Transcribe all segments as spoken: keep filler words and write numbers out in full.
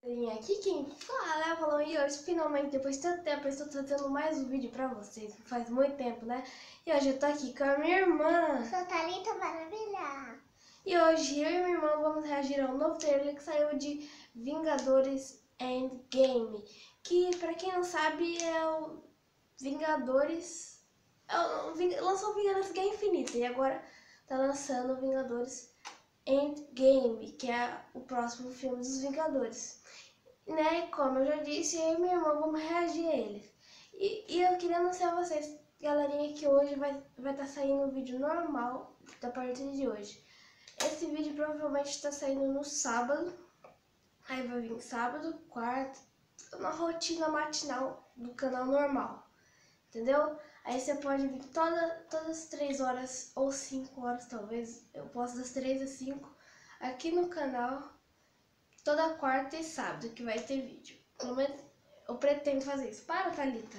Aqui quem fala é o Falão e hoje finalmente, depois de tanto tempo, eu estou trazendo mais um vídeo pra vocês, faz muito tempo, né? E hoje eu tô aqui com a minha irmã. Sou Thalita Maravilha. E hoje eu e minha irmã vamos reagir ao novo trailer que saiu de Vingadores Endgame, que pra quem não sabe é o Vingadores, é o, lançou o Vingadores Guerra Infinita e agora tá lançando o Vingadores Endgame, que é o próximo filme dos Vingadores. Né, como eu já disse, eu e minha irmã vamos reagir a eles. E, e eu queria anunciar a vocês, galerinha, que hoje vai estar vai tá saindo um vídeo normal da partir de hoje. Esse vídeo provavelmente está saindo no sábado. Aí vai vir sábado, quarta, uma rotina matinal do canal normal. Entendeu? Aí você pode vir toda, todas as três horas ou cinco horas, talvez. Eu posso das três às cinco aqui no canal. Toda quarta e sábado que vai ter vídeo. Pelo menos eu pretendo fazer isso. Para, Thalita.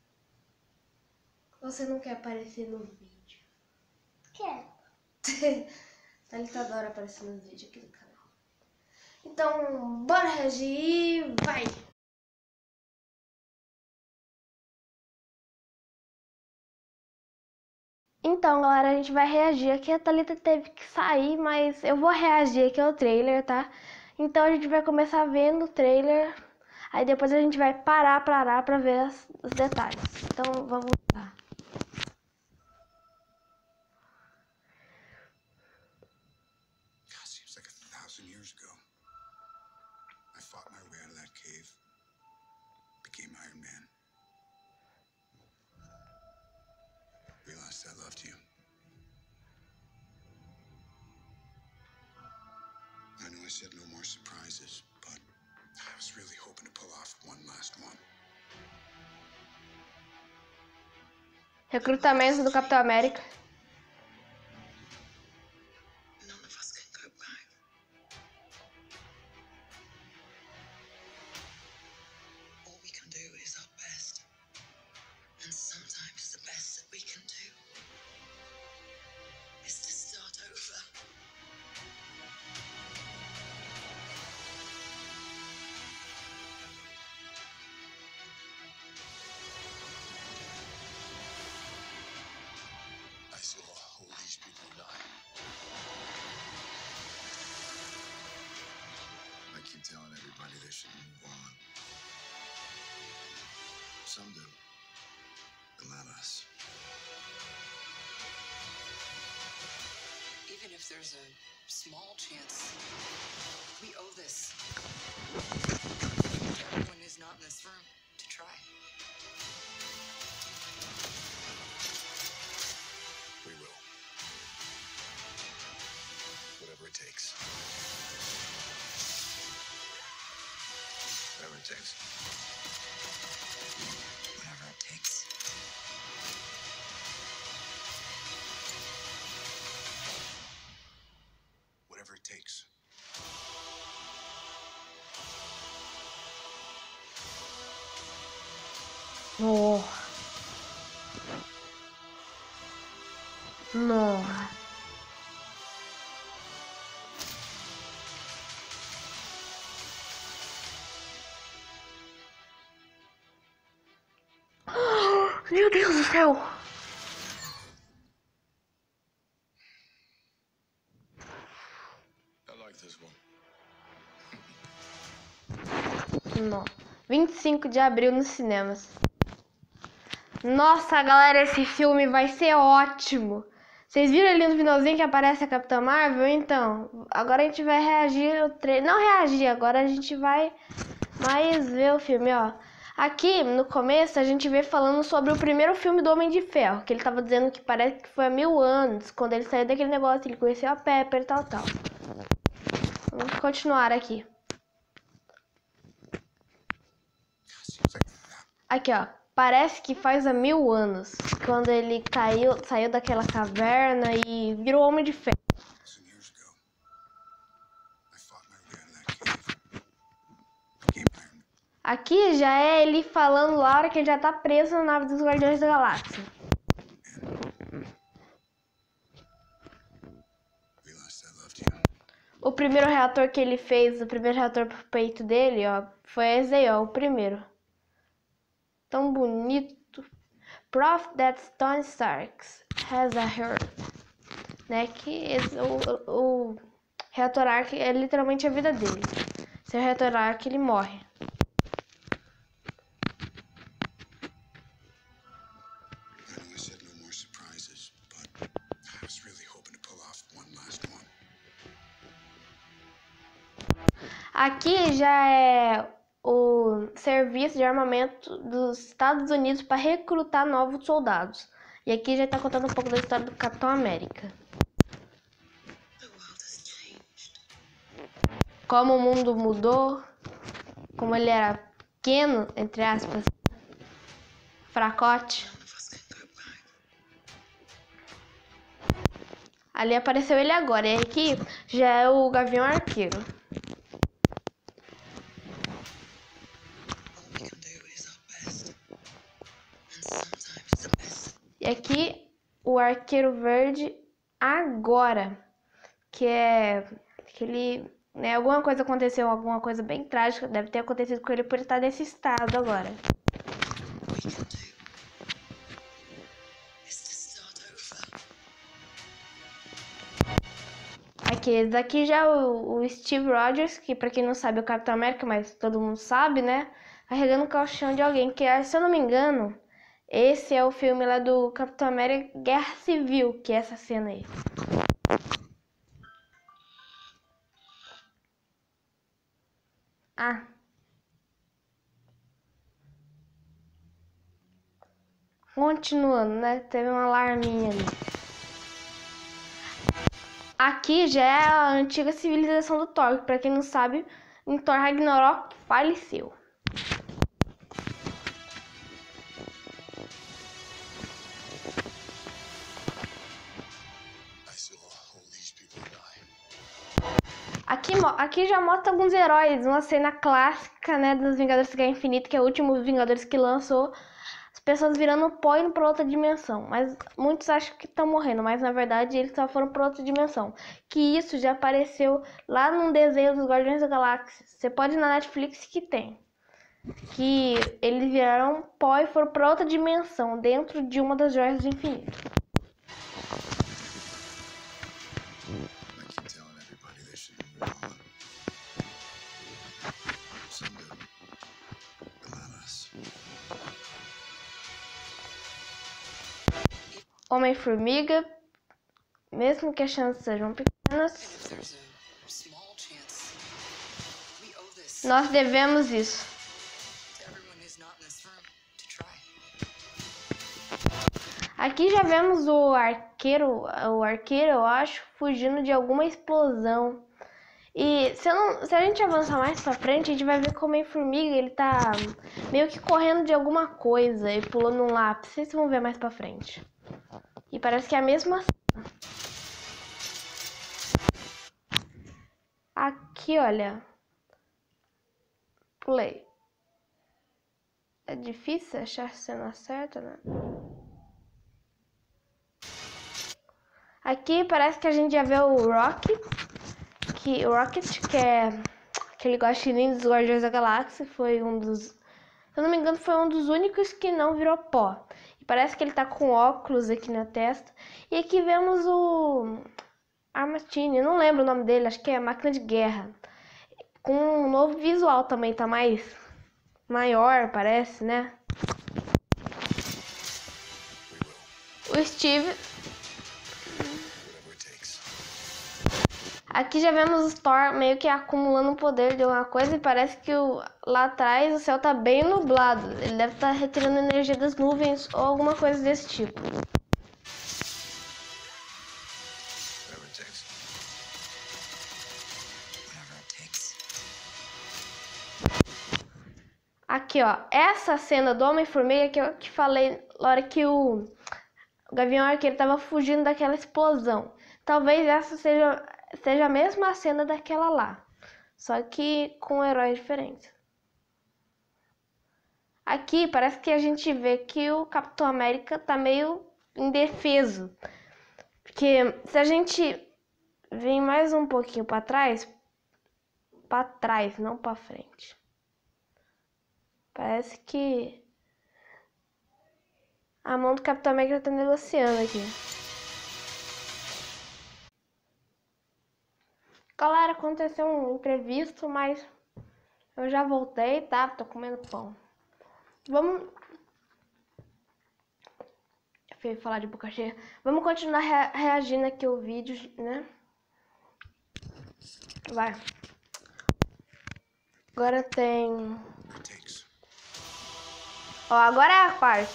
Você não quer aparecer no vídeo? Quero. Thalita adora aparecer nos vídeos aqui do canal. Então, bora reagir. Vai! Então, galera, a gente vai reagir aqui. A Thalita teve que sair, mas eu vou reagir aqui ao trailer, tá? Então a gente vai começar vendo o trailer, aí depois a gente vai parar, parar pra ver as, os detalhes. Então vamos lá. Seems like a thousand years ago. I fought my way out of that cave, became Iron Man. Realized I loved you. I know I said no more surprises, but I was really hoping to pull off one last one. Recrutamento do Capitão América. None of us can go back. All we can do is our best. And sometimes the best that we can do is to start over. I saw all these people die. I keep telling everybody they should move on. Some do, but not us. Even if there's a small chance, we owe this to everyone who's not in this room to try. We will. Whatever it takes. Whatever it takes. Whatever it takes. Whatever it takes. Oh. No. Meu Deus do céu. I like this one. Não. vinte e cinco de abril nos cinemas. Nossa, galera, esse filme vai ser ótimo. Vocês viram ali no finalzinho que aparece a Capitã Marvel? Então, agora a gente vai reagir ao trailer. Não reagir, agora a gente vai mais ver o filme, ó. Aqui, no começo, a gente vê falando sobre o primeiro filme do Homem de Ferro, que ele tava dizendo que parece que foi há mil anos, quando ele saiu daquele negócio, ele conheceu a Pepper e tal, tal. Vamos continuar aqui. Aqui, ó. Parece que faz há mil anos, quando ele caiu, saiu daquela caverna e virou Homem de Ferro. Aqui já é ele falando lá a hora que ele já tá preso na nave dos Guardiões da Galáxia. O primeiro reator que ele fez, o primeiro reator pro peito dele, ó, foi esse aí, ó, o primeiro. Tão bonito. Proof that Tony Stark has a heart. Né, que esse, o, o, o reator Arc é literalmente a vida dele. Se o reator Arc, ele morre. I know I said no more surprises, but I was really hoping to pull off one last one. Aqui já é o serviço de armamento dos Estados Unidos para recrutar novos soldados. E aqui já está contando um pouco da história do Capitão América. Como o mundo mudou, como ele era pequeno, entre aspas, fracote. Ali apareceu ele agora, e aqui já é o Gavião Arqueiro. E aqui o Arqueiro Verde agora, que é aquele, né, alguma coisa aconteceu, alguma coisa bem trágica deve ter acontecido com ele por estar nesse estado agora. Aqui, esse daqui já é o, o Steve Rogers, que pra quem não sabe é o Capitão América, mas todo mundo sabe, né? Carregando o caixão de alguém, que se eu não me engano, esse é o filme lá do Capitão América Guerra Civil, que é essa cena aí. Ah. Continuando, né? Teve uma alarminha ali. Aqui já é a antiga civilização do Thor, que pra quem não sabe, em Thor Ragnarok faleceu. Aqui, aqui já mostra alguns heróis, uma cena clássica, né, dos Vingadores Guerra Infinita, que é o último Vingadores que lançou, as pessoas virando pó indo para outra dimensão, mas muitos acham que estão morrendo, mas na verdade eles só foram para outra dimensão, que isso já apareceu lá num desenho dos Guardiões da Galáxia, você pode ir na Netflix que tem, que eles viraram pó e foram para outra dimensão, dentro de uma das joias do infinito. Homem-Formiga, mesmo que as chances sejam pequenas, nós devemos isso. Aqui já vemos o arqueiro, o arqueiro, eu acho, fugindo de alguma explosão. E se, eu não, se a gente avançar mais pra frente, a gente vai ver como o Homem-Formiga, ele tá meio que correndo de alguma coisa e pulando um lápis. Vocês vão ver mais pra frente. E parece que é a mesma cena. Aqui, olha. Pulei. É difícil achar a cena certa, né? Aqui parece que a gente já vê o Rocket. Que, o Rocket, que é aquele guaxinim dos Guardiões da Galáxia. Foi um dos... Se eu não me engano, foi um dos únicos que não virou pó. Parece que ele tá com óculos aqui na testa. E aqui vemos o Armatine, eu não lembro o nome dele, acho que é Máquina de Guerra. Com um novo visual também, tá mais maior, parece, né? O Steve. Aqui já vemos o Thor meio que acumulando poder de alguma coisa e parece que o, lá atrás o céu tá bem nublado. Ele deve estar retirando energia das nuvens ou alguma coisa desse tipo. Aqui, ó, essa cena do Homem-Formiga que eu que falei na hora que o, o Gavião Arqueiro tava fugindo daquela explosão. Talvez essa seja... seja a mesma cena daquela lá, só que com heróis diferentes. Aqui parece que a gente vê que o Capitão América tá meio indefeso, porque se a gente vir mais um pouquinho para trás, para trás, não para frente. Parece que a mão do Capitão América tá negociando aqui. Galera, aconteceu um imprevisto, mas eu já voltei, tá? Tô comendo pão. Vamos... Eu ia falar de boca cheia. Vamos continuar rea reagindo aqui ao vídeo, né? Vai. Agora tem... Ó, agora é a parte.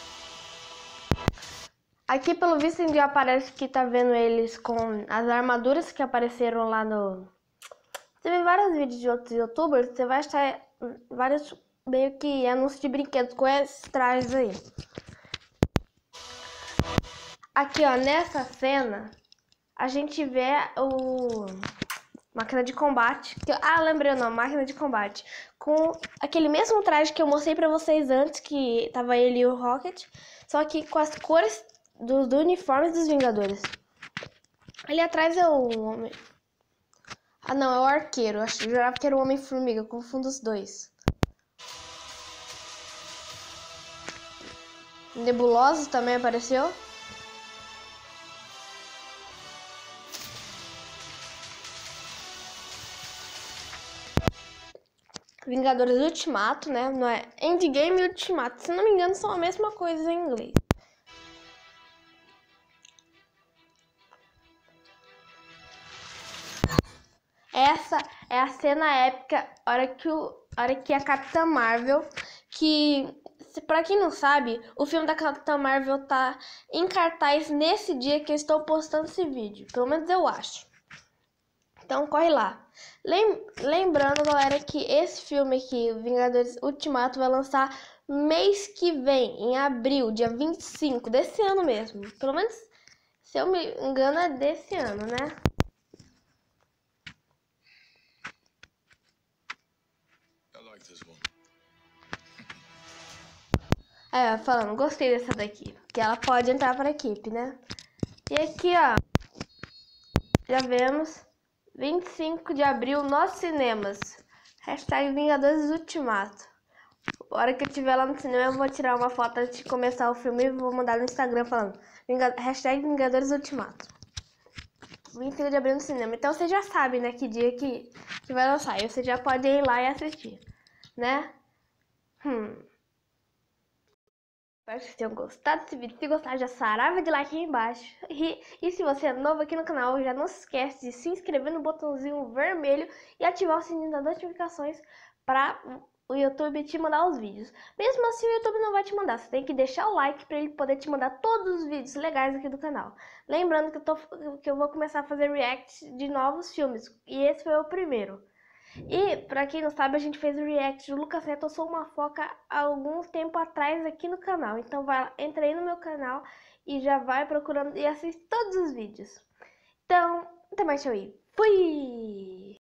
Aqui, pelo visto, já aparece que tá vendo eles com as armaduras que apareceram lá no... Você vê vários vídeos de outros youtubers, você vai achar vários meio que anúncios de brinquedos com esses trajes aí. Aqui, ó, nessa cena, a gente vê o... Máquina de combate. Que... Ah, lembrei o nome, máquina de combate. Com aquele mesmo traje que eu mostrei pra vocês antes, que tava ele e o Rocket. Só que com as cores do, do uniforme dos Vingadores. Ali atrás é o homem... Ah, não, é o arqueiro. Eu jurava que era o Homem-Formiga. Confundo os dois. Nebuloso também apareceu. Vingadores Ultimato, né? Não é Endgame e Ultimato. Se não me engano, são a mesma coisa em inglês. Essa é a cena épica, hora que, o, hora que a Capitã Marvel, que, pra quem não sabe, o filme da Capitã Marvel tá em cartaz nesse dia que eu estou postando esse vídeo. Pelo menos eu acho. Então corre lá. Lem lembrando, galera, que esse filme aqui, Vingadores Ultimato, vai lançar mês que vem, em abril, dia vinte e cinco desse ano mesmo. Pelo menos, se eu me engano, é desse ano, né? É, falando, gostei dessa daqui, que ela pode entrar para a equipe, né? E aqui, ó, já vemos, vinte e cinco de abril nos cinemas. Hashtag Vingadores Ultimato. A hora que eu estiver lá no cinema, eu vou tirar uma foto antes de começar o filme e vou mandar no Instagram falando hashtag Vingadores Ultimato. vinte e cinco de abril no cinema. Então você já sabe, né, que dia que, que vai lançar. E você já pode ir lá e assistir, né? Hum... Espero que vocês tenham gostado desse vídeo. Se gostar, já sarava de like aí embaixo. E, e se você é novo aqui no canal, já não se esquece de se inscrever no botãozinho vermelho e ativar o sininho das notificações para o YouTube te mandar os vídeos. Mesmo assim, o YouTube não vai te mandar. Você tem que deixar o like para ele poder te mandar todos os vídeos legais aqui do canal. Lembrando que eu, tô, que eu vou começar a fazer react de novos filmes. E esse foi o primeiro. E, pra quem não sabe, a gente fez o react do Lucas Neto, Eu Sou Uma Foca, há algum tempo atrás aqui no canal. Então, vai lá, entra aí no meu canal e já vai procurando e assiste todos os vídeos. Então, até mais, tchau aí. Fui!